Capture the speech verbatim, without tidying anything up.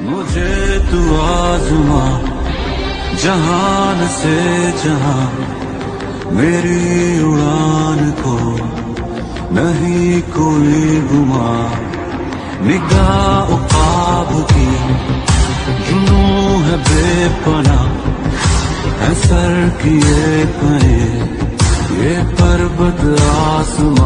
मुझे तू आज़मा जहान से जहां, मेरी उड़ान को नहीं कोई गुमा। निगाह ख्वाब की जुनून है बेपनाह, है सर किए कहे ये पर्वत आसमां।